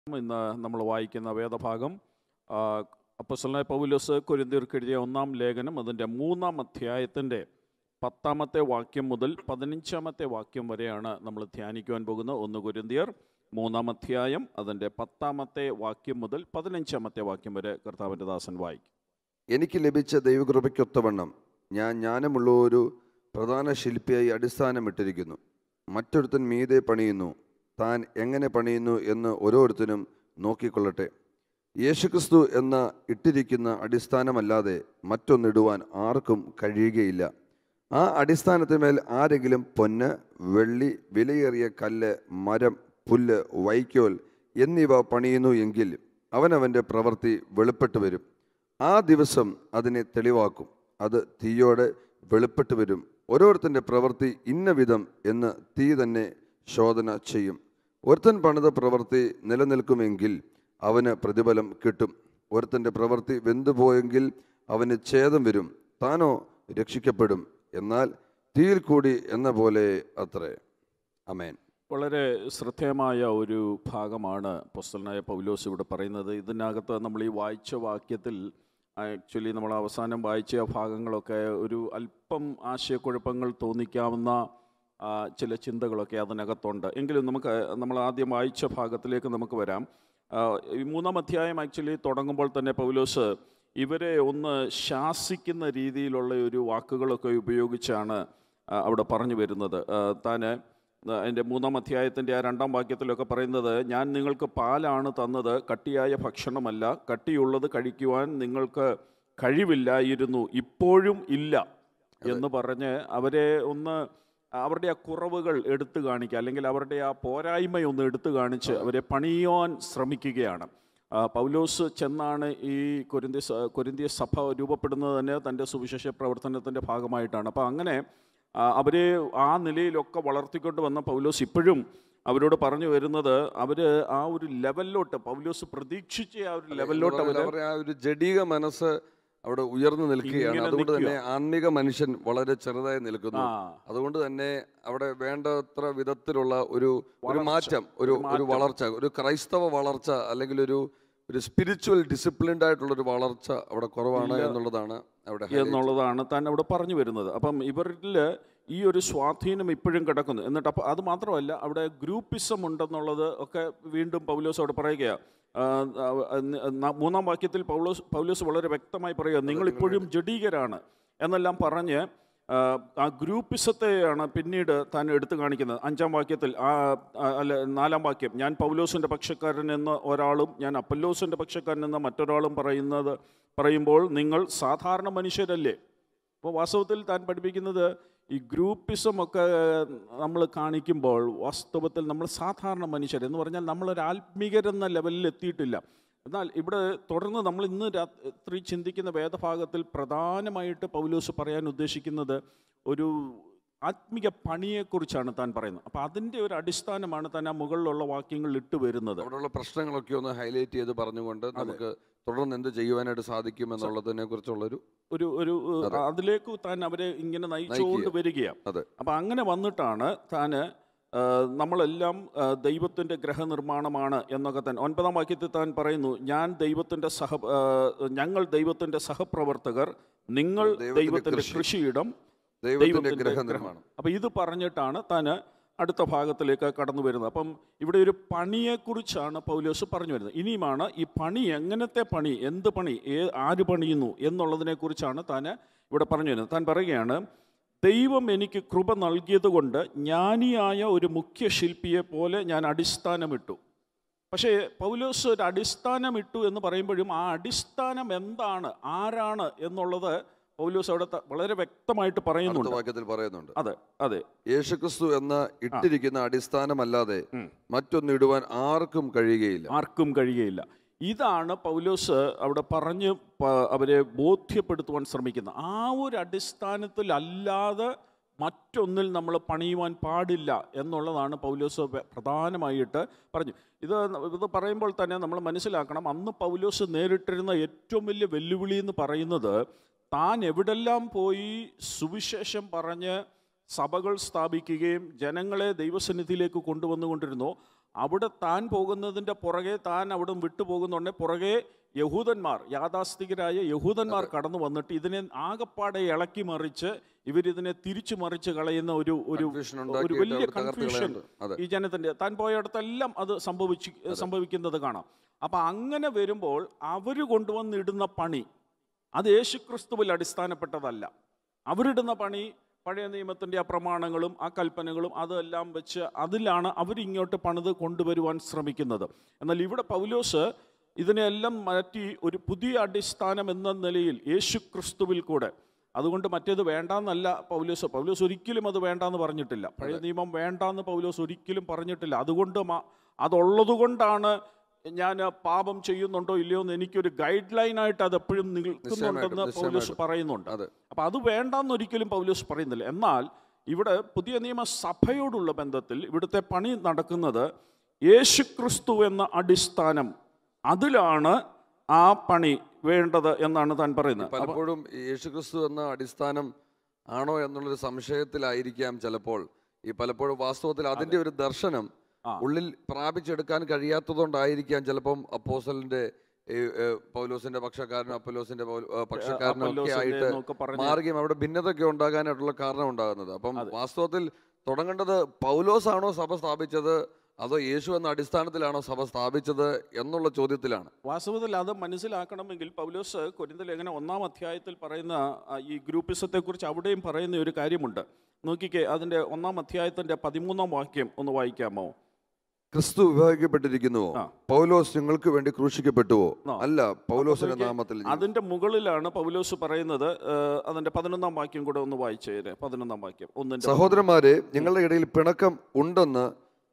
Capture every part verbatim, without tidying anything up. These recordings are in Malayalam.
ഇന്ന് നമ്മൾ വായിക്കുന്ന വേദഭാഗം അപ്പോസ്തലനായ പൗലോസ് കൊരിന്ത്യർക്ക് എഴുതിയ ഒന്നാം ലേഖനം അതിൻ്റെ മൂന്നാം അധ്യായത്തിൻ്റെ പത്താമത്തെ വാക്യം മുതൽ പതിനഞ്ചാമത്തെ വാക്യം വരെയാണ് നമ്മൾ ധ്യാനിക്കുവാൻ പോകുന്നത്. ഒന്ന് കൊരിന്ത്യർ മൂന്നാം അധ്യായം അതിൻ്റെ പത്താമത്തെ വാക്യം മുതൽ പതിനഞ്ചാമത്തെ വാക്യം വരെ കർത്താവിൻ്റെ ദാസൻ വായിക്കും. എനിക്ക് ലഭിച്ച ദൈവകൃപയ്ക്കൊത്തവണ്ണം ഞാൻ ജ്ഞാനമുള്ള ഒരു പ്രധാന ശില്പിയായി അടിസ്ഥാനമിട്ടിരിക്കുന്നു. മറ്റൊരുത്തൻ മീതെ പണിയുന്നു, താൻ എങ്ങനെ പണിയുന്നു എന്ന് ഓരോരുത്തരും നോക്കിക്കൊള്ളട്ടെ. യേശുക്രിസ്തു എന്ന ഇട്ടിരിക്കുന്ന അടിസ്ഥാനമല്ലാതെ മറ്റൊന്നിടുവാൻ ആർക്കും കഴിയുകയില്ല. ആ അടിസ്ഥാനത്തിന്മേൽ ആരെങ്കിലും പൊന്ന്, വെള്ളി, വിലയേറിയ കല്ല്, മരം, പുല്ല്, വൈക്കോൽ എന്നിവ പണിയുന്നു എങ്കിൽ അവനവൻ്റെ പ്രവൃത്തി വെളിപ്പെട്ടു വരും. ആ ദിവസം അതിനെ തെളിവാക്കും. അത് തീയോടെ വെളിപ്പെട്ടു വരും. ഓരോരുത്തൻ്റെ പ്രവൃത്തി ഇന്ന വിധം എന്ന് തീ തന്നെ ശോധന ചെയ്യും. ഒരുത്തൻ പണിത പ്രവൃത്തി നിലനിൽക്കുമെങ്കിൽ അവന് പ്രതിഫലം കിട്ടും. ഒരുത്തൻ്റെ പ്രവൃത്തി വെന്തുപോയെങ്കിൽ അവന് ഛേദം വരും, താനോ രക്ഷിക്കപ്പെടും. എന്നാൽ തീയിൽ കൂടി എന്ന പോലെ അത്രേ. ആമേൻ. വളരെ ശ്രദ്ധേയമായ ഒരു ഭാഗമാണ് അപ്പോസ്തലനായ പൗലോസ് ഇവിടെ പറയുന്നത്. ഇതിനകത്ത് നമ്മൾ ഈ വായിച്ച വാക്യത്തിൽ ആക്ച്വലി നമ്മൾ അവസാനം വായിച്ച ഭാഗങ്ങളൊക്കെ ഒരു അല്പം ആശയക്കുഴപ്പങ്ങൾ തോന്നിക്കാവുന്ന ചില ചിന്തകളൊക്കെ അതിനകത്തുണ്ട്. എങ്കിലും നമുക്ക് നമ്മൾ ആദ്യം വായിച്ച ഭാഗത്തിലേക്ക് നമുക്ക് വരാം. ഈ മൂന്നാം അധ്യായം ആക്ച്വലി തുടങ്ങുമ്പോൾ തന്നെ പൗലോസ് ഇവരെ ഒന്ന് ശാസിക്കുന്ന രീതിയിലുള്ള ഒരു വാക്കുകളൊക്കെ ഉപയോഗിച്ചാണ് അവിടെ പറഞ്ഞു വരുന്നത്. താൻ അതിൻ്റെ മൂന്നാം അധ്യായത്തിൻ്റെ ആ രണ്ടാം വാക്യത്തിലൊക്കെ പറയുന്നത്, ഞാൻ നിങ്ങൾക്ക് പാലാണ് തന്നത്, കട്ടിയായ ഭക്ഷണമല്ല. കട്ടിയുള്ളത് കഴിക്കുവാൻ നിങ്ങൾക്ക് കഴിവില്ലായിരുന്നു, ഇപ്പോഴും ഇല്ല എന്ന് പറഞ്ഞ് അവരെ ഒന്ന് അവരുടെ ആ കുറവുകൾ എടുത്തു കാണിക്കുക, അല്ലെങ്കിൽ അവരുടെ ആ പോരായ്മയൊന്ന് എടുത്തു കാണിച്ച് അവരെ പണിയുവാൻ ശ്രമിക്കുകയാണ്. പൗലോസ് ചെന്നാണ് ഈ കൊരിന്ത്യ കൊരിന്ത്യ സഭ രൂപപ്പെടുന്നത് തന്നെ തൻ്റെ സുവിശേഷ പ്രവർത്തനത്തിൻ്റെ ഭാഗമായിട്ടാണ്. അപ്പോൾ അങ്ങനെ അവരെ ആ നിലയിലൊക്കെ വളർത്തിക്കൊണ്ട് വന്ന പൗലോസ് ഇപ്പോഴും അവരോട് പറഞ്ഞു വരുന്നത് അവർ ആ ഒരു ലെവലിലോട്ട്, പൗലോസ് പ്രതീക്ഷിച്ച ആ ഒരു ലെവലിലോട്ട് അവരുടെ ആ ഒരു ജഡീക മനസ്സ് അവിടെ ഉയർന്നു നിൽക്കുകയാണ്. അതുകൊണ്ട് തന്നെ ആത്മീക മനുഷ്യൻ വളരെ ചെറുതായി നിൽക്കുന്നു. അതുകൊണ്ട് തന്നെ അവിടെ വേണ്ടത്ര വിധത്തിലുള്ള ഒരു ഒരു മാറ്റം, ഒരു ഒരു വളർച്ച, ഒരു ക്രൈസ്തവ വളർച്ച, അല്ലെങ്കിൽ ഒരു ഒരു സ്പിരിച്വൽ ഡിസിപ്ലിൻഡ് ആയിട്ടുള്ള ഒരു വളർച്ച അവിടെ കുറവാണ് എന്നുള്ളതാണ് അവിടെ എന്നുള്ളതാണ് താൻ അവിടെ പറഞ്ഞു വരുന്നത്. അപ്പം ഇവരിൽ ഈ ഒരു സ്വാധീനം ഇപ്പോഴും കിടക്കുന്നു. എന്നിട്ട് അപ്പം അത് മാത്രമല്ല, അവിടെ ഗ്രൂപ്പിസം ഉണ്ടെന്നുള്ളത് ഒക്കെ വീണ്ടും പൗലോസ് അവിടെ പറയുകയാണ്. മൂന്നാം വാക്യത്തിൽ പൗലോസ് പൗലോസ് വളരെ വ്യക്തമായി പറയുക, നിങ്ങളിപ്പോഴും ജഡീകരാണ് എന്നെല്ലാം പറഞ്ഞ് ആ ഗ്രൂപ്പിസത്തെയാണ് പിന്നീട് താൻ എടുത്തു കാണിക്കുന്നത്. അഞ്ചാം വാക്യത്തിൽ ആ അല്ല നാലാം വാക്യം, ഞാൻ പൗലോസിൻ്റെ പക്ഷക്കാരൻ എന്ന ഒരാളും ഞാൻ അപ്പല്ലോസിൻ്റെ പക്ഷക്കാരൻ എന്ന മറ്റൊരാളും പറയുന്നത് പറയുമ്പോൾ നിങ്ങൾ സാധാരണ മനുഷ്യരല്ലേ. അപ്പോൾ വാസ്തവത്തിൽ താൻ പഠിപ്പിക്കുന്നത് ഈ ഗ്രൂപ്പിസം ഒക്കെ നമ്മൾ കാണിക്കുമ്പോൾ വാസ്തവത്തിൽ നമ്മൾ സാധാരണ മനുഷ്യർ എന്ന് പറഞ്ഞാൽ നമ്മളൊരു ആത്മീകരെന്ന ലെവലിൽ എത്തിയിട്ടില്ല. എന്നാൽ ഇവിടെ തുടർന്ന് നമ്മൾ ഇന്ന് രാത്രി ചിന്തിക്കുന്ന വേദഭാഗത്തിൽ പ്രധാനമായിട്ട് പൗലോസ് പറയാൻ ഉദ്ദേശിക്കുന്നത് ഒരു ആത്മീക പണിയെക്കുറിച്ചാണ് താൻ പറയുന്നത്. അപ്പോൾ അതിൻ്റെ ഒരു അടിസ്ഥാനമാണ് താൻ ആ മുകളിലുള്ള വാക്യങ്ങൾ ഇട്ട് വരുന്നത്. അവിടെയുള്ള പ്രശ്നങ്ങളൊക്കെ ഒന്ന് ഹൈലൈറ്റ് ചെയ്ത് പറഞ്ഞുകൊണ്ട് നമുക്ക് തുടർന്ന് എന്ത് ചെയ്യുവാനായിട്ട് സാധിക്കും എന്നുള്ളതിനെ കുറിച്ചുള്ളൊരു ഒരു ഒരു അതിലേക്ക് താൻ അവരെ ഇങ്ങനെ നയിച്ചുകൊണ്ട് വരികയാണ്. അപ്പം അങ്ങനെ വന്നിട്ടാണ് താൻ നമ്മളെല്ലാം ദൈവത്തിൻ്റെ ഗ്രഹനിർമ്മാണമാണ് എന്നൊക്കെ തന്നെ ഒൻപതാം വാക്യത്തിൽ താൻ പറയുന്നു, ഞാൻ ദൈവത്തിൻ്റെ സഹ ഞങ്ങൾ ദൈവത്തിൻ്റെ സഹപ്രവർത്തകർ, നിങ്ങൾ ദൈവത്തിൻ്റെ കൃഷിയിടം, ദൈവത്തിൻ്റെ ഗ്രഹനിർമ്മാണം. അപ്പം ഇത് പറഞ്ഞിട്ടാണ് താൻ അടുത്ത ഭാഗത്തിലേക്ക് കടന്നു വരുന്നത്. അപ്പം ഇവിടെ ഒരു പണിയെക്കുറിച്ചാണ് പൗലോസ് പറഞ്ഞു വരുന്നത്. ഇനിയുമാണ് ഈ പണി, എങ്ങനത്തെ പണി, എന്ത് പണി, ഏ ആര് പണിയുന്നു എന്നുള്ളതിനെക്കുറിച്ചാണ് താൻ ഇവിടെ പറഞ്ഞു വരുന്നത്. താൻ പറയുകയാണ്, ദൈവം എനിക്ക് കൃപ നൽകിയത് കൊണ്ട് ജ്ഞാനിയായ ഒരു മുഖ്യ ശില്പിയെ പോലെ ഞാൻ അടിസ്ഥാനമിട്ടു. പക്ഷേ പൗലോസ് ഒരു അടിസ്ഥാനമിട്ടു എന്ന് പറയുമ്പോഴും ആ അടിസ്ഥാനം എന്താണ്, ആരാണ് എന്നുള്ളത് പൗലോസ് അവിടെ വളരെ വ്യക്തമായിട്ട് പറയുന്നുണ്ട്. വാക്യത്തിൽ പറയുന്നുണ്ട്. അതെ അതെ യേശുക്രിസ്തു എന്ന ഇട്ടിരിക്കുന്ന അടിസ്ഥാനമല്ലാതെ മറ്റൊന്ന് ഇടുവാൻ ആർക്കും കഴിയുകയില്ല ആർക്കും കഴിയുകയില്ല ഇതാണ് പൗലോസ് അവിടെ പറഞ്ഞ് അവരെ ബോധ്യപ്പെടുത്തുവാൻ ശ്രമിക്കുന്നത്. ആ ഒരു അടിസ്ഥാനത്തിൽ അല്ലാതെ മറ്റൊന്നിൽ നമ്മൾ പണിയുവാൻ പാടില്ല എന്നുള്ളതാണ് പൗലോസ് പ്രധാനമായിട്ട് പറഞ്ഞു. ഇത് ഇത് പറയുമ്പോൾ തന്നെ നമ്മൾ മനസ്സിലാക്കണം, അന്ന് പൗലോസ് നേരിട്ടിരുന്ന ഏറ്റവും വലിയ വെല്ലുവിളി എന്ന് പറയുന്നത് താൻ എവിടെല്ലാം പോയി സുവിശേഷം പറഞ്ഞ് സഭകൾ സ്ഥാപിക്കുകയും ജനങ്ങളെ ദൈവസന്നിധിയിലേക്ക് കൊണ്ടുവന്നുകൊണ്ടിരുന്നു, അവിടെ താൻ പോകുന്നതിൻ്റെ പുറകെ താൻ അവിടെ വിട്ടു പോകുന്നുണ്ടെ പുറകെ യഹൂദന്മാർ, യാഥാസ്ഥികരായ യഹൂദന്മാർ കടന്നു വന്നിട്ട് ഇതിനെ ആകപ്പാടെ ഇളക്കി മറിച്ച് ഇവരിതിനെ തിരിച്ചു മറിച്ച് കളയുന്ന ഒരു ഒരു ഒരു വലിയ കൺഫ്യൂഷൻ ഈ ജനത്തിൻ്റെ. താൻ പോയയിടത്തെല്ലാം അത് സംഭവിച്ച് സംഭവിക്കുന്നത് കാണാം. അപ്പം അങ്ങനെ വരുമ്പോൾ അവർ കൊണ്ടുവന്നിടുന്ന പണി അത് യേശുക്രിസ്തുവിൽ അടിസ്ഥാനപ്പെട്ടതല്ല. അവരിടുന്ന പണി പഴയ നിയമത്തിൻ്റെ ആ പ്രമാണങ്ങളും ആ കൽപ്പനകളും അതെല്ലാം വെച്ച് അതിലാണ് അവരിങ്ങോട്ട് പണിത് കൊണ്ടുവരുവാൻ ശ്രമിക്കുന്നത്. എന്നാൽ ഇവിടെ പൗലോസ് ഇതിനെല്ലാം മാറ്റി ഒരു പുതിയ അടിസ്ഥാനം എന്ന നിലയിൽ യേശുക്രിസ്തുവിൽ കൂടെ, അതുകൊണ്ട് മറ്റേത് വേണ്ടാന്നല്ല പൗലോസ് പൗലോസ് ഒരിക്കലും അത് വേണ്ടാന്ന് പറഞ്ഞിട്ടില്ല. പഴയ നിയമം വേണ്ടാന്ന് പൗലോസ് ഒരിക്കലും പറഞ്ഞിട്ടില്ല. അതുകൊണ്ട് അതുള്ളത് കൊണ്ടാണ് ഞാൻ പാപം ചെയ്യുന്നുണ്ടോ ഇല്ലയോ എന്ന് എനിക്കൊരു ഗൈഡ് ലൈനായിട്ട് അത് എപ്പോഴും നിൽക്കുന്നുണ്ടെന്ന് പൗലോസ് പറയുന്നുണ്ട്. അപ്പം അത് വേണ്ടാന്ന് ഒരിക്കലും പൗലോസ് പറയുന്നില്ല. എന്നാൽ ഇവിടെ പുതിയ നിയമ സഭയോടുള്ള ബന്ധത്തിൽ ഇവിടുത്തെ പണി നടക്കുന്നത് യേശുക്രിസ്തു എന്ന അടിസ്ഥാനം, അതിലാണ് ആ പണി വേണ്ടത് എന്നാണ് താൻ പറയുന്നത്. പലപ്പോഴും യേശുക്രിസ്തു എന്ന അടിസ്ഥാനം ആണോ എന്നുള്ളൊരു സംശയത്തിലായിരിക്കാം ചിലപ്പോൾ ഈ പലപ്പോഴും വാസ്തവത്തിൽ അതിൻ്റെ ഒരു ദർശനം ഉള്ളിൽ പ്രാപിച്ചെടുക്കാൻ കഴിയാത്തതുകൊണ്ടായിരിക്കാം ചിലപ്പം അപ്പോസ്തലന്റെ പൗലോസിന്റെ പക്ഷക്കാരനും അപ്പൊല്ലോസിന്റെ പക്ഷക്കാരനും ഒക്കെ ആയിട്ട് മാറുകയും അവിടെ ഭിന്നതയൊക്കെ ഉണ്ടാകാനായിട്ടുള്ള കാരണം ഉണ്ടാകുന്നത്. അപ്പം വാസ്തവത്തിൽ തുടങ്ങേണ്ടത് പൗലോസാണോ സഭ സ്ഥാപിച്ചത് അതോ യേശു എന്ന അടിസ്ഥാനത്തിലാണോ സഭ സ്ഥാപിച്ചത് എന്നുള്ള ചോദ്യത്തിലാണ്. വാസ്തവത്തിൽ അത് മനസ്സിലാക്കണമെങ്കിൽ പൗലോസ് കൊരിന്ഥ ലേഖനം ഒന്നാം അധ്യായത്തിൽ പറയുന്ന ഈ ഗ്രൂപ്പിസത്തെക്കുറിച്ച് അവിടെയും പറയുന്ന ഒരു കാര്യമുണ്ട്. നോക്കിക്കേ, അതിൻ്റെ ഒന്നാം അധ്യായത്തിൻ്റെ പതിമൂന്നാം വാക്യം ഒന്ന് വായിക്കാമോ? ക്രിസ്തു വിഭാഗിക്കപ്പെട്ടിരിക്കുന്നുവോ? പൗലോസ് നിങ്ങൾക്ക് വേണ്ടി ക്രൂശിക്കപ്പെട്ടുവോ? അല്ല, പൗലോസിന്റെ നാമത്തിൽ. അതിന്റെ മുകളിലാണ് പൗലോസ് പറയുന്നത്. അതിന്റെ പതിനൊന്നാം വാക്യം കൂടെ ഒന്ന് വായിച്ചേരെ. പതിനൊന്നാം വാക്യം ഒന്നിന്റെ സഹോദരന്മാരെ, ഞങ്ങളുടെ ഇടയിൽ പിണക്കം ഉണ്ടെന്ന്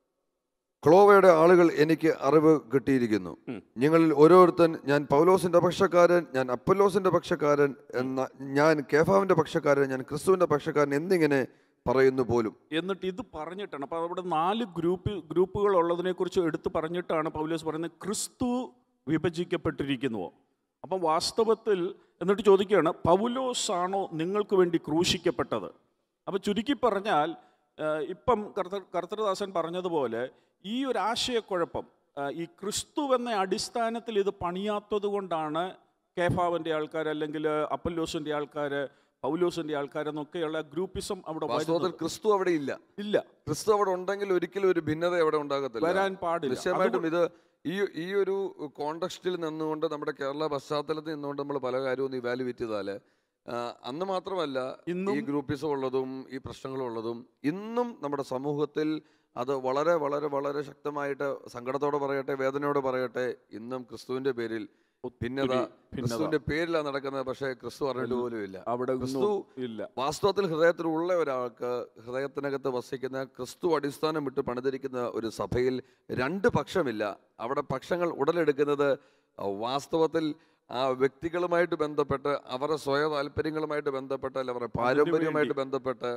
ക്ലോവയുടെ ആളുകൾ എനിക്ക് അറിവ് കിട്ടിയിരിക്കുന്നു. ഞങ്ങളിൽ ഓരോരുത്തൻ, ഞാൻ പൗലോസിന്റെ പക്ഷക്കാരൻ, ഞാൻ അപ്പൊല്ലോസിന്റെ പക്ഷക്കാരൻ, എന്ന ഞാൻ കേഫാവിന്റെ പക്ഷക്കാരൻ, ഞാൻ ക്രിസ്തുവിന്റെ പക്ഷക്കാരൻ എന്നിങ്ങനെ പറയുന്നു പോലും. എന്നിട്ട് ഇത് പറഞ്ഞിട്ടാണ്, അപ്പോൾ അവിടെ നാല് ഗ്രൂപ്പ് ഗ്രൂപ്പുകൾ ഉള്ളതിനെ കുറിച്ച് എടുത്ത് പറഞ്ഞിട്ടാണ് പൗലോസ് പറയുന്നത് ക്രിസ്തു വിഭജിക്കപ്പെട്ടിരിക്കുന്നുവോ. അപ്പം വാസ്തവത്തിൽ എന്നിട്ട് ചോദിക്കുകയാണ്, പൗലോസാണോ നിങ്ങൾക്ക് വേണ്ടി ക്രൂശിക്കപ്പെട്ടത്? അപ്പം ചുരുക്കി പറഞ്ഞാൽ ഇപ്പം കർത്തർ കർത്തൃദാസൻ പറഞ്ഞതുപോലെ ഈ ഒരു ആശയക്കുഴപ്പം, ഈ ക്രിസ്തു എന്ന അടിസ്ഥാനത്തിൽ ഇത് പണിയാത്തത് കൊണ്ടാണ് കേഫാവിൻ്റെ ആൾക്കാർ അല്ലെങ്കിൽ അപ്പൊല്ലോസിൻ്റെ ആൾക്കാർ പൗലോസിന്റെ ആൾക്കാരെന്നൊക്കെയുള്ള ഗ്രൂപ്പിസം അവിടെ വാസ്തവത്തിൽ ക്രിസ്തു അവിടെ ഇല്ല ഇല്ല ക്രിസ്തു അവിടെ ഉണ്ടെങ്കിൽ ഒരിക്കലും ഒരു ഭിന്നത അവിടെ ഉണ്ടാകത്തില്ല, വരാൻ പാടില്ല. നിശ്ചയമായിട്ടും ഇത് ഈ ഈ ഒരു കോണ്ടക്സ്റ്റിൽ നിന്നുകൊണ്ട് നമ്മുടെ കേരള പശ്ചാത്തലത്തിൽ നിന്നുകൊണ്ട് നമ്മൾ പല കാര്യവും ഇവാലുവേറ്റ് ചെയ്താൽ അന്ന് മാത്രമല്ല ഈ ഗ്രൂപ്പിസം ഉള്ളതും ഈ പ്രശ്നങ്ങളും ഉള്ളതും ഇന്നും നമ്മുടെ സമൂഹത്തിൽ അത് വളരെ വളരെ വളരെ ശക്തമായിട്ട് സങ്കടത്തോടെ പറയട്ടെ, വേദനയോടെ പറയട്ടെ, ഇന്നും ക്രിസ്തുവിന്റെ പേരിൽ ഭിന്നത ക്രിസ്തുവിന്റെ പേരിലാണ് നടക്കുന്നത്. പക്ഷേ ക്രിസ്തു അറിഞ്ഞിട്ട് പോലും ഇല്ല. അവിടെ ക്രിസ്തു ഇല്ല. വാസ്തവത്തിൽ ഹൃദയത്തിലുള്ള ഒരാൾക്ക്, ഹൃദയത്തിനകത്ത് വസിക്കുന്ന ക്രിസ്തു അടിസ്ഥാനം വിട്ട് പണിതിരിക്കുന്ന ഒരു സഭയിൽ രണ്ട് പക്ഷമില്ല. അവിടെ പക്ഷങ്ങൾ ഉടലെടുക്കുന്നത് വാസ്തവത്തിൽ ആ വ്യക്തികളുമായിട്ട് ബന്ധപ്പെട്ട്, അവരുടെ സ്വയ താല്പര്യങ്ങളുമായിട്ട് ബന്ധപ്പെട്ട്, അല്ല അവരുടെ പാരമ്പര്യവുമായിട്ട് ബന്ധപ്പെട്ട്,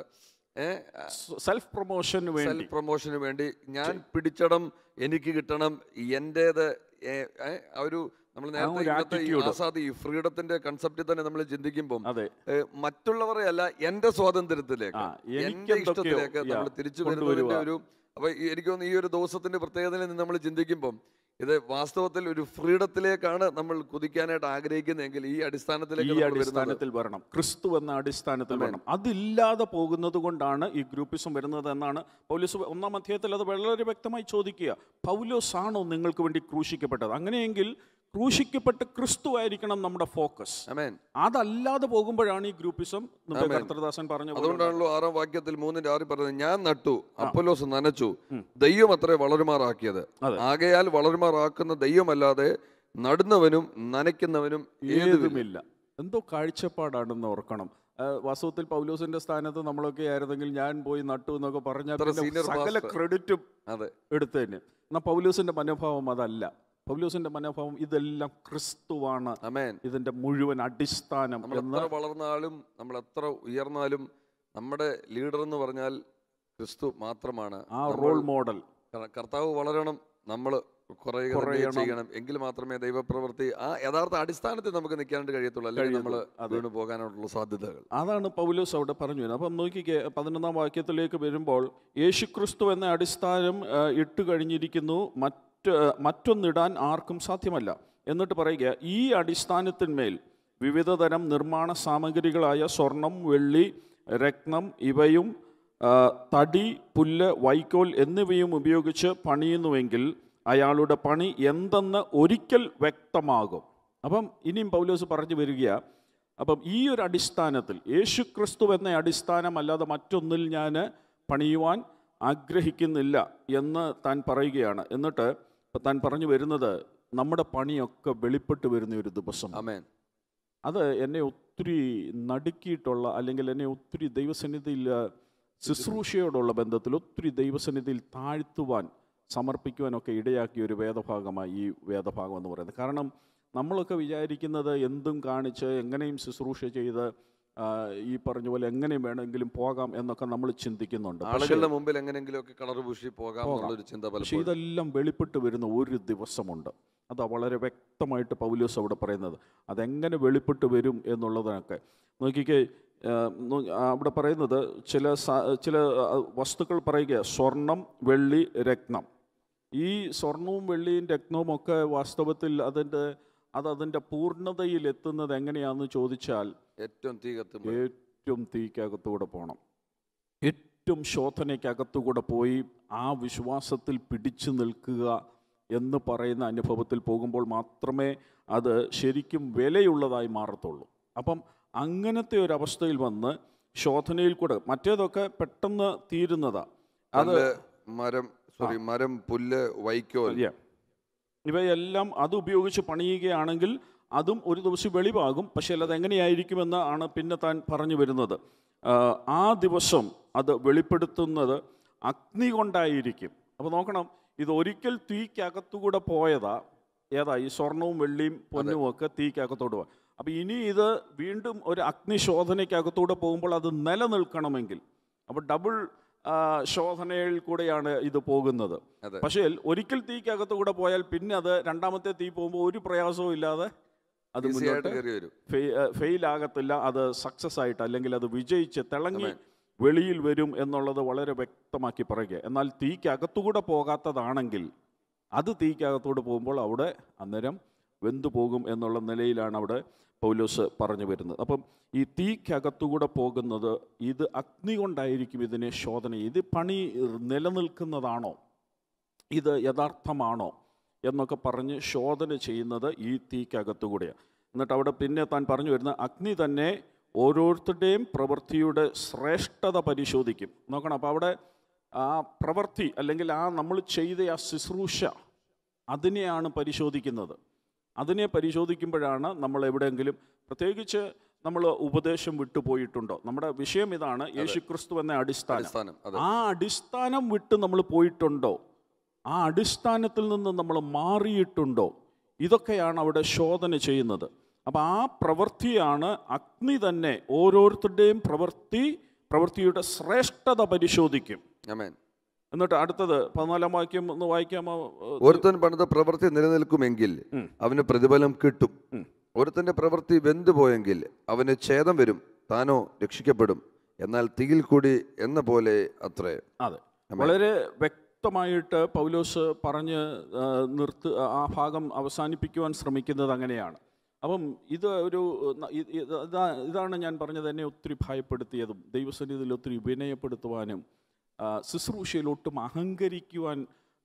സെൽഫ് പ്രൊമോഷന് വേണ്ടി സെൽഫ് പ്രൊമോഷന് വേണ്ടി ഞാൻ പിടിച്ചടം എനിക്ക് കിട്ടണം, എൻ്റേത് ആ ഒരു നമ്മൾ നേരത്തെ ഈ ആസാദ് ഈ ഫ്രീഡത്തിന്റെ കൺസെപ്റ്റിൽ തന്നെ നമ്മൾ ചിന്തിക്കുമ്പോൾ മറ്റുള്ളവരെ അല്ല എന്റെ സ്വാതന്ത്ര്യത്തിലേക്ക്, എന്റെ ഇഷ്ടത്തിലേക്ക് നമ്മൾ തിരിച്ചു വരുന്നതിന്റെ ഒരു, അപ്പൊ എനിക്ക് തോന്നുന്നു ഈ ഒരു ദിവസത്തിന്റെ പ്രത്യേകതയിൽ നിന്ന് നമ്മൾ ചിന്തിക്കുമ്പോൾ ഇത് വാസ്തവത്തിൽ ഒരു ഫ്രീഡത്തിലേക്കാണ് നമ്മൾ കുതിക്കാനായിട്ട് ആഗ്രഹിക്കുന്നതെങ്കിൽ ഈ അടിസ്ഥാനത്തിലേക്ക് ഈ അടിസ്ഥാനത്തിൽ വരണം, ക്രിസ്തു എന്ന അടിസ്ഥാനത്തിൽ വരണം. അതില്ലാതെ പോകുന്നത് കൊണ്ടാണ് ഈ ഗ്രൂപ്പിസം വരുന്നത് എന്നാണ് പൗലോസ് ഒന്നാം അധ്യായത്തിൽ അത് വളരെ വ്യക്തമായി ചോദിക്കുക. പൗലോസ് ആണോ നിങ്ങൾക്ക് വേണ്ടി ക്രൂശിക്കപ്പെട്ടത്? അങ്ങനെയെങ്കിൽ ക്രൂശിക്കപ്പെട്ട് ക്രിസ്തു ആയിരിക്കണം നമ്മുടെ ഫോക്കസ്. അതല്ലാതെ പോകുമ്പോഴാണ് ഈ ഗ്രൂപ്പിസം കർത്തൃദാസൻ പറഞ്ഞു. അതുകൊണ്ടാണല്ലോ ആറാം വാക്യത്തിൽ മൂന്നിന്റെ ആറിൽ പറയുന്നത്, ഞാൻ നട്ടു, അപ്പൊല്ലോസ് നനച്ചു, ദൈവം അത്രേ വളരുമാറാക്കിയത്. ആകയാൽ വളരുമാറാക്കുന്ന ദൈവമല്ലാതെ നടുന്നവനും നനയ്ക്കുന്നവനും ഏതുമില്ല. എന്തോ കാഴ്ചപ്പാടാണെന്ന് ഓർക്കണം. വാസ്തവത്തിൽ പൗലോസിന്റെ സ്ഥാനത്ത് നമ്മളൊക്കെ ആയിരുന്നെങ്കിൽ ഞാൻ പോയി നട്ടു എന്നൊക്കെ പറഞ്ഞാൽ സകല ക്രെഡിറ്റും എടുത്തതിന്. എന്നാൽ പൗലോസിന്റെ മനോഭാവം അതല്ല. പൗലോസിന്റെ മനോഭാവം ഇതെല്ലാം ക്രിസ്തുവാണ് ഇതിന്റെ മുഴുവൻ അടിസ്ഥാനം. നമ്മൾ എത്ര വളർന്നാലും നമ്മൾ എത്ര ഉയർന്നാലും നമ്മുടെ ലീഡർ എന്ന് പറഞ്ഞാൽ ക്രിസ്തു മാത്രമാണ്, ആ റോൾ മോഡൽ. കർത്താവ് വളരണം, നമ്മൾ ചെയ്യണം, എങ്കിൽ മാത്രമേ ദൈവപ്രവൃത്തി ആ യഥാർത്ഥ അടിസ്ഥാനത്തിൽ നമുക്ക് നിൽക്കാനായിട്ട് കഴിയത്തുള്ളൂ, അല്ലെങ്കിൽ നമ്മൾ വീണ് പോകാനുള്ള സാധ്യതകൾ. അതാണ് പൗലോസ് അവിടെ പറഞ്ഞു വരുന്നത്. അപ്പം നോക്കിക്കേ, പതിനൊന്നാം വാക്യത്തിലേക്ക് വരുമ്പോൾ യേശുക്രിസ്തു എന്ന അടിസ്ഥാനം ഇട്ട് കഴിഞ്ഞിരിക്കുന്നു, മറ്റ് മറ്റൊന്നിടാൻ ആർക്കും സാധ്യമല്ല. എന്നിട്ട് പറയുക, ഈ അടിസ്ഥാനത്തിന്മേൽ വിവിധ തരം നിർമ്മാണ സാമഗ്രികളായ സ്വർണം, വെള്ളി, രത്നം ഇവയും തടി, പുല്ല്, വൈക്കോൽ എന്നിവയും ഉപയോഗിച്ച് പണിയുന്നുവെങ്കിൽ അയാളുടെ പണി എന്തെന്ന് ഒരിക്കൽ വ്യക്തമാകും. അപ്പം ഇനിയും പൗലോസ് പറഞ്ഞു വരിക, അപ്പം ഈ ഒരു അടിസ്ഥാനത്തിൽ, യേശുക്രിസ്തു എന്ന അടിസ്ഥാനം അല്ലാതെ മറ്റൊന്നിൽ ഞാൻ പണിയുവാൻ ആഗ്രഹിക്കുന്നില്ല എന്ന് താൻ പറയുകയാണ്. എന്നിട്ട് താൻ പറഞ്ഞു വരുന്നത്, നമ്മുടെ പണിയൊക്കെ വെളിപ്പെട്ട് വരുന്ന ഒരു ദിവസം. ആമേൻ. അത് എന്നെ ഒത്തിരി നടുക്കിയിട്ടുള്ള, അല്ലെങ്കിൽ എന്നെ ഒത്തിരി ദൈവസന്നിധിയിൽ ശുശ്രൂഷയോടുള്ള ബന്ധത്തിൽ ഒത്തിരി ദൈവസന്നിധിയിൽ താഴ്ത്തുവാൻ, സമർപ്പിക്കുവാനൊക്കെ ഇടയാക്കിയ ഒരു വേദഭാഗമായി ഈ വേദഭാഗം എന്ന് പറയുന്നത്. കാരണം നമ്മളൊക്കെ വിചാരിക്കുന്നത് എന്തും കാണിച്ച് എങ്ങനെയും ശുശ്രൂഷ ചെയ്ത് ഈ പറഞ്ഞ പോലെ എങ്ങനെയും വേണമെങ്കിലും പോകാം എന്നൊക്കെ നമ്മൾ ചിന്തിക്കുന്നുണ്ട്. ആളുകളുടെ മുമ്പിൽ എങ്ങനെയെങ്കിലുമൊക്കെ കളർ പൂശി പോകാം എന്നുള്ളൊരു ചിന്ത. പക്ഷേ ഇതെല്ലാം വെളിപ്പെട്ട് വരുന്ന ഒരു ദിവസമുണ്ട്. അതാ വളരെ വ്യക്തമായിട്ട് പൗലോസ് അവിടെ പറയുന്നത്. അതെങ്ങനെ വെളിപ്പെട്ട് വരും എന്നുള്ളതൊക്കെ നോക്കിക്കേ. അവിടെ പറയുന്നത് ചില ചില വസ്തുക്കൾ പറയുക, സ്വർണം, വെള്ളി, രത്നം. ഈ സ്വർണവും വെള്ളിയും രത്നവും ഒക്കെ വാസ്തവത്തിൽ അതിൻ്റെ അത് അതിൻ്റെ പൂർണ്ണതയിൽ എത്തുന്നത് എങ്ങനെയാണെന്ന് ചോദിച്ചാൽ ഏറ്റവും തീ ഏറ്റവും തീക്കകത്തൂടെ പോകണം, ഏറ്റവും ശോധനയ്ക്കകത്തുകൂടെ പോയി ആ വിശ്വാസത്തിൽ പിടിച്ചു നിൽക്കുക എന്ന് പറയുന്ന അനുഭവത്തിൽ പോകുമ്പോൾ മാത്രമേ അത് ശരിക്കും വിലയുള്ളതായി മാറത്തുള്ളൂ. അപ്പം അങ്ങനത്തെ ഒരു അവസ്ഥയിൽ വന്ന് ശോധനയിൽ കൂടെ, മറ്റേതൊക്കെ പെട്ടെന്ന് തീരുന്നതാ. അത് മരം സോറി മരം പുല്ല് വൈക്കോൽ ഇവയെല്ലാം അത് ഉപയോഗിച്ച് പണിയുകയാണെങ്കിൽ അതും ഒരു ദിവസം വെളിവാകും. പക്ഷേ അത് എങ്ങനെയായിരിക്കുമെന്ന് ആണ് പിന്നെ താൻ പറഞ്ഞു വരുന്നത്. ആ ദിവസം അത് വെളിപ്പെടുത്തുന്നത് അഗ്നി കൊണ്ടായിരിക്കും. അപ്പോൾ നോക്കണം, ഇത് ഒരിക്കൽ തീക്കകത്തുകൂടെ പോയതാ. ഏതാ? ഈ സ്വർണവും വെള്ളിയും പൊന്നും ഒക്കെ തീക്കകത്തോട് പോകാം. അപ്പം ഇനി ഇത് വീണ്ടും ഒരു അഗ്നിശോധനയ്ക്കകത്തൂടെ പോകുമ്പോൾ അത് നിലനിൽക്കണമെങ്കിൽ, അപ്പോൾ ഡബിൾ ശോധനയിൽ കൂടെയാണ് ഇത് പോകുന്നത്. പക്ഷേ ഒരിക്കൽ തീക്കകത്ത് കൂടെ പോയാൽ പിന്നെ അത് രണ്ടാമത്തെ തീ പോകുമ്പോൾ ഒരു പ്രയാസവും ഇല്ലാതെ അത് മുന്നോട്ട് ഫെയിൽ ആകത്തില്ല. അത് സക്സസ് ആയിട്ട്, അല്ലെങ്കിൽ അത് വിജയിച്ച് തിളങ്ങി വെളിയിൽ വരും എന്നുള്ളത് വളരെ വ്യക്തമാക്കി പറയുക. എന്നാൽ തീക്കകത്തുകൂടെ പോകാത്തതാണെങ്കിൽ അത് തീക്കകത്തോട് പോകുമ്പോൾ അവിടെ അന്നേരം വെന്തു പോകും എന്നുള്ള നിലയിലാണ് അവിടെ പൗലോസ് പറഞ്ഞു വരുന്നത്. അപ്പം ഈ തീക്കകത്തുകൂടെ പോകുന്നത്, ഇത് അഗ്നി കൊണ്ടായിരിക്കും ഇതിനെ ശോധന. ഇത് പണി നിലനിൽക്കുന്നതാണോ, ഇത് യഥാർത്ഥമാണോ എന്നൊക്കെ പറഞ്ഞ് ശോധന ചെയ്യുന്നത് ഈ തീക്കകത്തുകൂടെയാണ്. എന്നിട്ട് അവിടെ പിന്നെ താൻ പറഞ്ഞു വരുന്ന, അഗ്നി തന്നെ ഓരോരുത്തരുടെയും പ്രവൃത്തിയുടെ ശ്രേഷ്ഠത പരിശോധിക്കും. നോക്കണം, അപ്പോൾ അവിടെ ആ പ്രവൃത്തി, അല്ലെങ്കിൽ ആ നമ്മൾ ചെയ്ത ആ ശുശ്രൂഷ, അതിനെയാണ് പരിശോധിക്കുന്നത്. അതിനെ പരിശോധിക്കുമ്പോഴാണ് നമ്മൾ എവിടെയെങ്കിലും, പ്രത്യേകിച്ച് നമ്മൾ ഉപദേശം വിട്ടുപോയിട്ടുണ്ടോ. നമ്മുടെ വിഷയം ഇതാണ്, യേശുക്രിസ്തു എന്ന അടിസ്ഥാനം. ആ അടിസ്ഥാനം വിട്ട് നമ്മൾ പോയിട്ടുണ്ടോ, ആ അടിസ്ഥാനത്തിൽ നിന്ന് നമ്മൾ മാറിയിട്ടുണ്ടോ, ഇതൊക്കെയാണ് അവിടെ ശോധന ചെയ്യുന്നത്. അപ്പം ആ പ്രവൃത്തിയാണ് അഗ്നി തന്നെ ഓരോരുത്തരുടെയും പ്രവൃത്തി പ്രവൃത്തിയുടെ ശ്രേഷ്ഠത പരിശോധിക്കും. ആമേൻ. എന്നിട്ട് അടുത്തത് പതിനാലാം വാക്യം ഒന്ന് വായിക്കാമോ? ഒരുത്തൻ പണിത പ്രവൃത്തി നിലനിൽക്കുമെങ്കിൽ അവന് പ്രതിഫലം കിട്ടും. ഒരുത്തന്റെ പ്രവൃത്തി വെന്തുപോയെങ്കിൽ അവന് ഛേദം വരും, താനോ രക്ഷിക്കപ്പെടും. എന്നാൽ തീയിൽ കൂടി എന്ന പോലെ അത്രേ. അതെ, വളരെ വ്യക്തമായിട്ട് പൗലോസ് പറഞ്ഞ് നിർത്ത് ആ ഭാഗം അവസാനിപ്പിക്കുവാൻ ശ്രമിക്കുന്നത് അങ്ങനെയാണ്. അപ്പം ഇത് ഒരു ഇതാണ് ഞാൻ പറഞ്ഞത്, എന്നെ ഒത്തിരി ഭയപ്പെടുത്തിയതും ദൈവസന്നിധിയിൽ ഒത്തിരി വിനയപ്പെടുത്തുവാനും ശുശ്രൂഷയിലൊട്ടും അഹങ്കരിക്കുവാൻ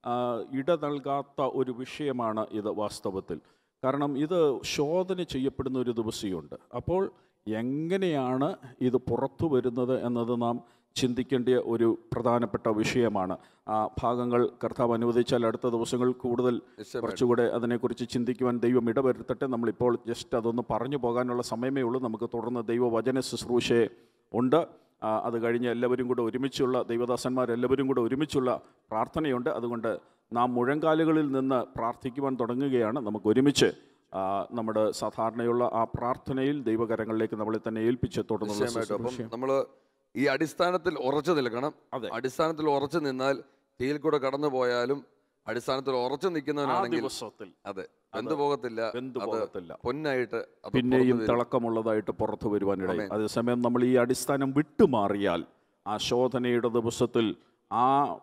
ഇട നൽകാത്ത ഒരു വിഷയമാണ് ഇത് വാസ്തവത്തിൽ. കാരണം ഇത് ശോധന ചെയ്യപ്പെടുന്ന ഒരു ദിവസമുണ്ട്. അപ്പോൾ എങ്ങനെയാണ് ഇത് പുറത്തു വരുന്നത് എന്നത് നാം ചിന്തിക്കേണ്ട ഒരു പ്രധാനപ്പെട്ട വിഷയമാണ്. ആ ഭാഗങ്ങൾ കർത്താവ് അനുവദിച്ചാൽ അടുത്ത ദിവസങ്ങൾ കൂടുതൽ കുറച്ചുകൂടെ അതിനെക്കുറിച്ച് ചിന്തിക്കുവാൻ ദൈവം ഇടവരുത്തട്ടെ. നമ്മളിപ്പോൾ ജസ്റ്റ് അതൊന്ന് പറഞ്ഞു പോകാനുള്ള സമയമേ ഉള്ളൂ. നമുക്ക് തുടർന്ന് ദൈവവചന ശുശ്രൂഷ ഉണ്ട്. അത് കഴിഞ്ഞ് എല്ലാവരും കൂടെ ഒരുമിച്ചുള്ള ദൈവദാസന്മാരെല്ലാവരും കൂടെ ഒരുമിച്ചുള്ള പ്രാർത്ഥനയുണ്ട്. അതുകൊണ്ട് നാം മുഴങ്കാലുകളിൽ നിന്ന് പ്രാർത്ഥിക്കുവാൻ തുടങ്ങുകയാണ്. നമുക്ക് ഒരുമിച്ച് നമ്മുടെ സാധാരണയുള്ള ആ പ്രാർത്ഥനയിൽ ദൈവകരങ്ങളിലേക്ക് നമ്മളെ തന്നെ ഏൽപ്പിച്ച് തുടർന്ന് നമ്മൾ ഈ അടിസ്ഥാനത്തിൽ ഉറച്ചു നിൽക്കണം. അതെ, അടിസ്ഥാനത്തിൽ ഉറച്ചു നിന്നാൽ തീയിൽ കൂടെ കടന്നു പോയാലും അടിസ്ഥാനത്തിൽ ഉറച്ചു നിൽക്കുന്നവനാണെങ്കിൽ അതെ വെന്തു പോകത്തില്ല, പൊന്നായിട്ട് പിന്നെയും തിളക്കമുള്ളതായിട്ട് പുറത്തു വരുവാനിടയും. അതേസമയം നമ്മൾ ഈ അടിസ്ഥാനം വിട്ടുമാറിയാൽ ആ ശോധനയുടെ ദിവസത്തിൽ, ആ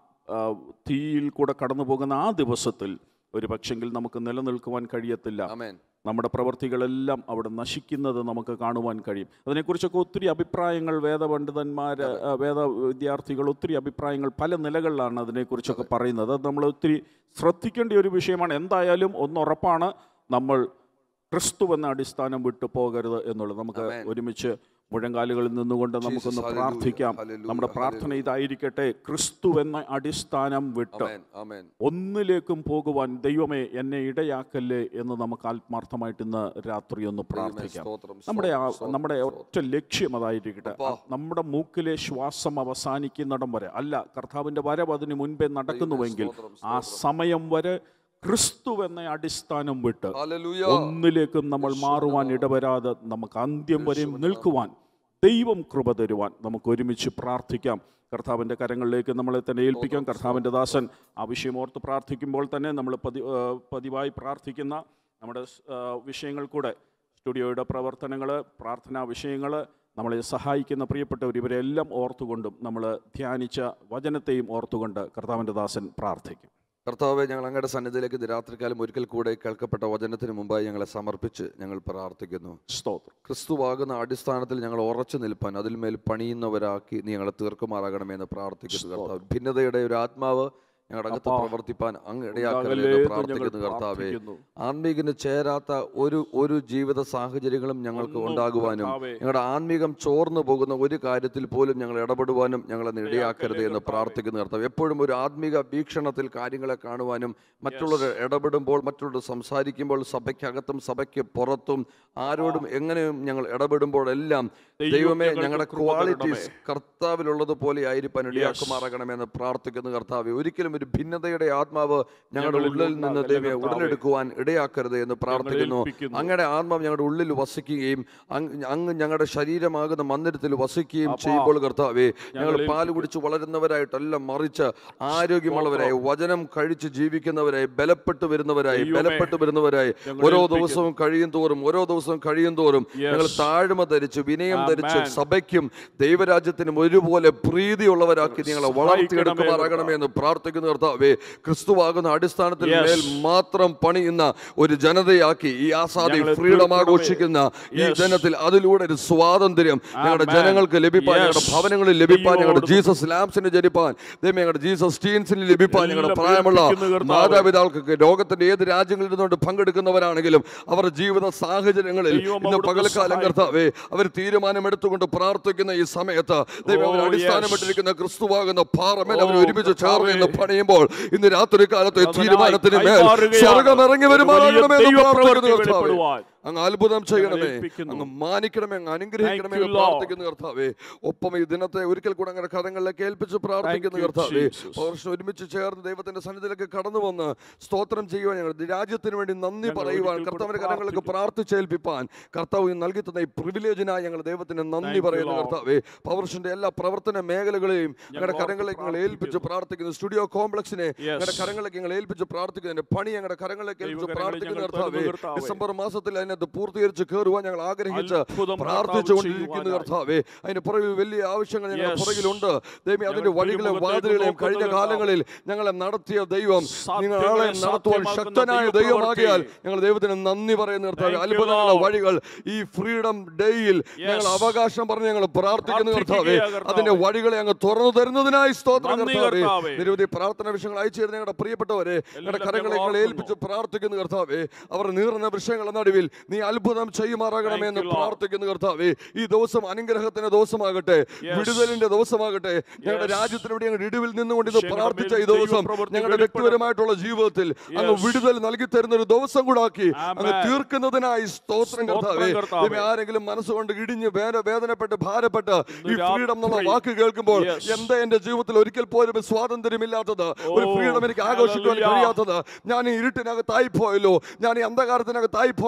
തീയിൽ കൂടെ കടന്നു പോകുന്ന ആ ദിവസത്തിൽ ഒരു പക്ഷെങ്കിൽ നമുക്ക് നിലനിൽക്കുവാൻ കഴിയത്തില്ല. നമ്മുടെ പ്രവൃത്തികളെല്ലാം അവിടെ നശിക്കുന്നത് നമുക്ക് കാണുവാൻ കഴിയും. അതിനെക്കുറിച്ചൊക്കെ ഒത്തിരി അഭിപ്രായങ്ങൾ വേദപണ്ഡിതന്മാർ, വേദ വിദ്യാർത്ഥികൾ ഒത്തിരി അഭിപ്രായങ്ങൾ പല നിലകളിലാണ് അതിനെക്കുറിച്ചൊക്കെ പറയുന്നത്. അത് നമ്മൾ ഒത്തിരി ശ്രദ്ധിക്കേണ്ട ഒരു വിഷയമാണ്. എന്തായാലും ഒന്നുറപ്പാണ്, നമ്മൾ ക്രിസ്തു എന്ന അടിസ്ഥാനം വിട്ടു പോകരുത് എന്നുള്ളത്. നമുക്ക് ഒരുമിച്ച് മുഴങ്കാലുകളിൽ നിന്നുകൊണ്ട് നമുക്കൊന്ന് പ്രാർത്ഥിക്കാം. നമ്മുടെ പ്രാർത്ഥന ഇതായിരിക്കട്ടെ: ക്രിസ്തു എന്ന അടിസ്ഥാനം വിട്ട് ഒന്നിലേക്കും പോകുവാൻ ദൈവമേ എന്നെ ഇടയാക്കല്ലേ എന്ന് നമുക്ക് ആത്മാർത്ഥമായിട്ട് ഇന്ന് രാത്രി ഒന്ന് പ്രാർത്ഥിക്കാം. നമ്മുടെ നമ്മുടെ ഒറ്റ ലക്ഷ്യം അതായിരിക്കട്ടെ. നമ്മുടെ മൂക്കിലെ ശ്വാസം അവസാനിക്കുന്നിടം വരെ അല്ല, കർത്താവിൻ്റെ വരവ് അതിന് മുൻപേ നടക്കുന്നുവെങ്കിൽ ആ സമയം വരെ ക്രിസ്തു എന്ന അടിസ്ഥാനം വിട്ട് ഒന്നിലേക്കും നമ്മൾ മാറുവാൻ ഇടവരാതെ നമുക്ക് അന്ത്യം വരെയും നിൽക്കുവാൻ ദൈവം കൃപ തരുവാൻ നമുക്ക് ഒരുമിച്ച് പ്രാർത്ഥിക്കാം. കർത്താവിൻ്റെ കരങ്ങളിലേക്ക് നമ്മളെ തന്നെ ഏൽപ്പിക്കാം. കർത്താവിൻ്റെ ദാസൻ ആ വിഷയം ഓർത്ത് പ്രാർത്ഥിക്കുമ്പോൾ തന്നെ നമ്മൾ പതി പതിവായി പ്രാർത്ഥിക്കുന്ന നമ്മുടെ വിഷയങ്ങൾ കൂടെ, സ്റ്റുഡിയോയുടെ പ്രവർത്തനങ്ങൾ, പ്രാർത്ഥനാ വിഷയങ്ങൾ, നമ്മളെ സഹായിക്കുന്ന പ്രിയപ്പെട്ടവർ, ഇവരെല്ലാം ഓർത്തുകൊണ്ടും നമ്മൾ ധ്യാനിച്ച വചനത്തെയും ഓർത്തുകൊണ്ട് കർത്താവിൻ്റെ ദാസൻ പ്രാർത്ഥിക്കും. കർത്താവെ, ഞങ്ങൾ അങ്ങയുടെ സന്നിധിയിലേക്ക് ഇത് രാത്രികാലം ഒരിക്കൽ കൂടെ കേൾക്കപ്പെട്ട വചനത്തിന് മുമ്പായി ഞങ്ങളെ സമർപ്പിച്ച് ഞങ്ങൾ പ്രാർത്ഥിക്കുന്നു. സ്തോത്രം. ക്രിസ്തുവാകുന്ന അടിസ്ഥാനത്തിൽ ഞങ്ങൾ ഉറച്ചു നിൽപ്പാൻ അതിന്മേൽ പണിയുന്നവരാക്കി നീ ഞങ്ങളെ തീർക്കുമാറാകണമെന്ന് പ്രാർത്ഥിക്കുന്നു. കർത്താവ്, ഭിന്നതയുടെ ഒരു ആത്മാവ് ഞങ്ങളുടെ അകത്ത് പ്രവർത്തിപ്പാൻ അങ്ങ് ഇടയാക്കരുത് പ്രാർത്ഥിക്കുന്നു. കർത്താവെ, ആത്മീകന് ചേരാത്ത ഒരു ഒരു ജീവിത സാഹചര്യങ്ങളും ഞങ്ങൾക്ക് ഉണ്ടാകുവാനും ഞങ്ങളുടെ ആത്മീകം ചോർന്നു പോകുന്ന ഒരു കാര്യത്തിൽ പോലും ഞങ്ങൾ ഇടപെടുവാനും ഞങ്ങളെ ഇടയാക്കരുത് എന്ന് പ്രാർത്ഥിക്കുന്നു. കർത്താവ്, എപ്പോഴും ഒരു ആത്മീക വീക്ഷണത്തിൽ കാര്യങ്ങളെ കാണുവാനും മറ്റുള്ളവർ ഇടപെടുമ്പോൾ, മറ്റുള്ളവർ സംസാരിക്കുമ്പോൾ, സഭയ്ക്കകത്തും സഭയ്ക്ക് പുറത്തും ആരോടും എങ്ങനെയും ഞങ്ങൾ ഇടപെടുമ്പോഴെല്ലാം ദൈവമേ ഞങ്ങളുടെ ക്വാളിറ്റീസ് കർത്താവിലുള്ളതുപോലെ ആയിരിക്കാൻ ഇടയാക്കുമാറാകണമെന്ന് പ്രാർത്ഥിക്കുന്നു. കർത്താവെ, ഒരിക്കലും ഒരു ഭിന്നതയുടെ ആത്മാവ് ഞങ്ങളുടെ ഉള്ളിൽ നിന്ന് ദൈവമേ ഉടലെടുക്കുവാൻ ഇടയാക്കരുത് എന്ന് പ്രാർത്ഥിക്കുന്നു. അങ്ങയുടെ ആത്മാവ് ഞങ്ങളുടെ ഉള്ളിൽ വസിക്കുകയും അങ്ങ് ഞങ്ങളുടെ ശരീരമാകുന്ന മന്ദിരത്തിൽ വസിക്കുകയും ചെയ്യുമ്പോൾ കർത്താവേ, ഞങ്ങൾ പാല് കുടിച്ച് വളരുന്നവരായിട്ടല്ല, മറിച്ച് ആരോഗ്യമുള്ളവരായി, വചനം കഴിച്ച് ജീവിക്കുന്നവരായി, ബലപ്പെട്ടു വരുന്നവരായി ബലപ്പെട്ടു വരുന്നവരായി ഓരോ ദിവസവും കഴിയും തോറും ഓരോ ദിവസവും കഴിയും തോറും ഞങ്ങൾ താഴ്മ ധരിച്ച് വിനയം ധരിച്ച് സഭയ്ക്കും ദൈവരാജ്യത്തിനും ഒരുപോലെ പ്രീതിയുള്ളവരാക്കി ഞങ്ങളെ വളർത്തിയെടുക്കുമാറാകണമെന്ന് പ്രാർത്ഥിക്കുന്നു. കർത്താവേ, ക്രിസ്തുവാകുന്ന അടിസ്ഥാനത്തിൽ മേൽ മാത്രം പണിയുന്ന ഒരു ജനതയാക്കി ഈ ആസാദി ഫ്രീഡം ആഘോഷിക്കുന്ന ഈ ജനത്തിൽ അതിലൂടെ ഒരു സ്വാതന്ത്ര്യം ഞങ്ങളുടെ ജനങ്ങൾക്ക് ലഭിപ്പാൻ, ഞങ്ങളുടെ ഭവനങ്ങളിൽ ലഭിപ്പാൻ, ഞങ്ങളുടെ ജീസസ് ലാംസിന് ജനിപ്പാൻ, ദൈവമേ ഞങ്ങളുടെ ജീസസ് ടീൻസിന് ലഭിപ്പാൻ, ഞങ്ങളുടെ പ്രായമുള്ള മാതാപിതാക്കൾക്ക് ലോകത്തിന്റെ ഏത് രാജ്യങ്ങളിൽ നിന്നുകൊണ്ട് പങ്കെടുക്കുന്നവരാണെങ്കിലും അവരുടെ ജീവിത സാഹചര്യങ്ങളിൽ ഇന്ന് പകൽക്കാലം കർത്താവേ അവർ തീരുമാനമെടുത്തുകൊണ്ട് പ്രാർത്ഥിക്കുന്ന ഈ സമയത്ത് ദൈവം അവർ അടിസ്ഥാനപ്പെട്ടിരിക്കുന്ന ക്രിസ്തുവാകുന്ന പാറമേൽ അവർ ഒരുമിച്ച് ചേർന്ന് പണിയുമ്പോൾ ഇന്ന് രാത്രി കാലത്തെ തീരുമാനത്തിന് മേൽ സ്വർഗ്ഗം ഇറങ്ങി വരുമാറാകണമെന്ന് പ്രാർത്ഥിക്കുന്നു. അങ്ങ് അത്ഭുതം ചെയ്യണമേ, അങ്ങ് മാനിക്കണമേ, അങ്ങ് അനുഗ്രഹിക്കണമേ എന്ന് പ്രാർത്ഥിക്കുന്നു. കർത്താവേ, ഒപ്പം ഈ ദിനത്തെ ഒരിക്കൽ കൂടെ അങ്ങനെ കരങ്ങളിലേക്ക് ഏൽപ്പിച്ച് പ്രാർത്ഥിക്കുന്നു. കർത്താവേ, വർഷം ഒരുമിച്ച് ചേർന്ന് ദൈവത്തിന്റെ സന്നിധിയിലേക്ക് കടന്നു വന്ന് സ്തോത്രം ചെയ്യുവാൻ, ഞങ്ങളുടെ രാജ്യത്തിന് വേണ്ടി നന്ദി പറയുവാൻ, കർത്താവിന്റെ കരങ്ങളിലേക്ക് പ്രാർത്ഥിച്ചേൽപ്പിപ്പാൻ കർത്താവ് നൽകി തന്ന ഈ പ്രിവിലേജിനായി ഞങ്ങൾ ദൈവത്തിന് നന്ദി പറയുന്നു. കർത്താവേ, പവർഷന്റെ എല്ലാ പ്രവർത്തന മേഖലകളെയും ഞങ്ങളുടെ കരങ്ങളിലേക്ക് ഞങ്ങൾ ഏൽപ്പിച്ച് പ്രാർത്ഥിക്കുന്നു. സ്റ്റുഡിയോ കോംപ്ലക്സിനെ ഞങ്ങളുടെ കരങ്ങളിലേക്ക് ഞങ്ങൾ ഏൽപ്പിച്ച് പ്രാർത്ഥിക്കുന്നു. പണി ഞങ്ങളുടെ കരങ്ങളിലേക്ക് ഏൽപ്പിച്ച് പ്രാർത്ഥിക്കുന്നു. കർത്താവേ, ഡിസംബർ മാസത്തിൽ അതിനെ പൂർത്തീകരിച്ച് കയറുവാൻ ഞങ്ങൾ ആഗ്രഹിച്ച് പ്രാർത്ഥിച്ചുകൊണ്ടിരിക്കുന്നു. കർത്താവേ, അതിന് പുറകിൽ വലിയ ആവശ്യങ്ങൾ ഞങ്ങളുടെ പുറകിലുണ്ട്. ദൈവമേ, അതിന്റെ വഴികളെയും വാതിലുകളെയും കഴിഞ്ഞ കാലങ്ങളിൽ ഞങ്ങളെ നടത്തിയ ദൈവം നിങ്ങളെ നടത്തുവാൻ ശക്തനായ ദൈവമാകിയാൽ ഞങ്ങൾ ദൈവത്തിന് നന്ദി പറയുന്നു. കർത്താവേ, അത്ഭുതങ്ങളുടെ വഴികൾ ഈ ഫ്രീഡം ഡേയിൽ ഞങ്ങൾ അവകാശം പറഞ്ഞ് ഞങ്ങൾ പ്രാർത്ഥിക്കുന്നു. കർത്താവേ, അതിന്റെ വഴികളെ അങ്ങ് തുറന്നു തരുന്നതിനായി സ്തോത്രം. കർത്താവേ, നിരവധി പ്രാർത്ഥന വിഷയങ്ങൾ അയച്ചു തരുന്ന ഞങ്ങളുടെ പ്രിയപ്പെട്ടവരെ ഞങ്ങളുടെ കരങ്ങളെ ഞങ്ങൾ ഏൽപ്പിച്ച് പ്രാർത്ഥിക്കുന്നു. കർത്താവേ, അവർ നീറുന്ന വിഷയങ്ങളുടെ നടുവിൽ നീ അത്ഭുതം ചെയ്യുമാറാകണമെന്ന് പ്രാർത്ഥിക്കുന്നു. കർത്താവേ, ഈ ദിവസം അനുഗ്രഹത്തിന്റെ ദിവസമാകട്ടെ, വിടുതലിന്റെ ദിവസമാകട്ടെ. ഞങ്ങളുടെ രാജ്യത്തിലൂടെ ഞങ്ങളുടെ ഇടിവിൽ നിന്നുകൊണ്ട് ഇത് പ്രാർത്ഥിച്ച ഈ ദിവസം ഞങ്ങളുടെ വ്യക്തിപരമായിട്ടുള്ള ജീവിതത്തിൽ അങ്ങ് വിടുതൽ നൽകി തരുന്ന ഒരു ദിവസം കൂടാക്കി അങ്ങ് തീർക്കുന്നതിനായി സ്തോത്രം. കർത്താവേ, ആരെങ്കിലും മനസ്സുകൊണ്ട് ഇടിഞ്ഞ് വേദനപ്പെട്ട് ഭാരപ്പെട്ട് ഈ ഫ്രീഡം എന്നുള്ള വാക്ക് കേൾക്കുമ്പോൾ എന്താ എന്റെ ജീവിതത്തിൽ ഒരിക്കൽ പോലും സ്വാതന്ത്ര്യമില്ലാത്തത്, ഒരു ഫ്രീഡം എനിക്ക് ആഘോഷിക്കുവാൻ കഴിയാത്തത്, ഞാൻ ഈ ഇരുട്ടിനകത്തായി പോയല്ലോ, ഞാൻ ഈ അന്ധകാരത്തിനകത്തായി പോയല്ലോ,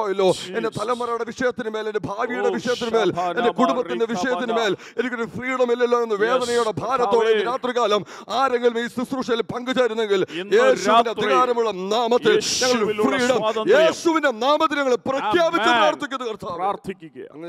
എൻ്റെ തലമുറയുടെ വിഷയത്തിന് മേൽ, എൻ്റെ ഭാവിയുടെ വിഷയത്തിന് മേൽ, എൻ്റെ കുടുംബത്തിന്റെ വിഷയത്തിന് മേൽ എനിക്കൊരു ഫ്രീഡം ഇല്ലല്ലോ എന്ന് വേദനയുടെ ഭാരത്തോടെ രാത്രികാലം ആരെങ്കിലും ഈ ശുശ്രൂഷയിൽ പങ്കുചേരുന്നെങ്കിൽ യേശുവിന്റെ അധികാരമുള്ള നാമത്തിൽ ഞങ്ങൾ ഫ്രീഡം, യേശുവിന്റെ നാമത്തിൽ ഞങ്ങൾ പ്രഖ്യാപിച്ച് പ്രാർത്ഥിക്കുന്നു. പ്രാർത്ഥിക്കുക.